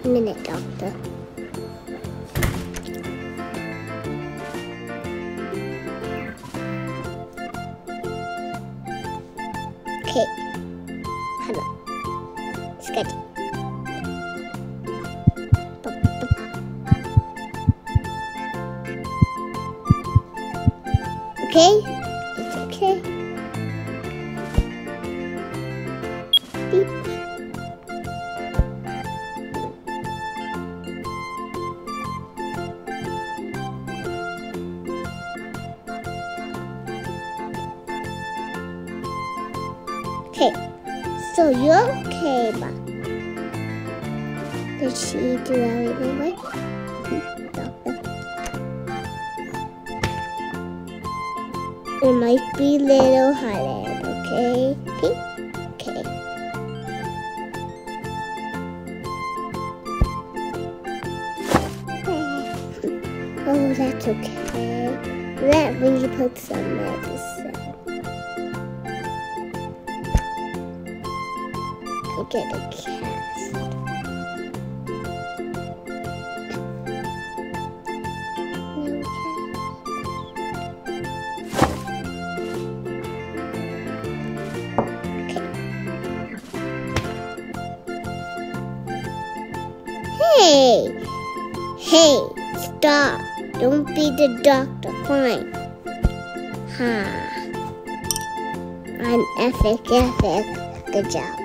minute, doctor. Okay. Hold on. It's good. Okay? It's okay. Beep. Okay, so you're okay, but did she do everything right? Doctor. It might be a little hot, okay? Okay. Oh, that's okay. That when you put some medicine. I'll get a cast. Hey, stop. Don't be the doctor. Fine. I'm epic. Good job.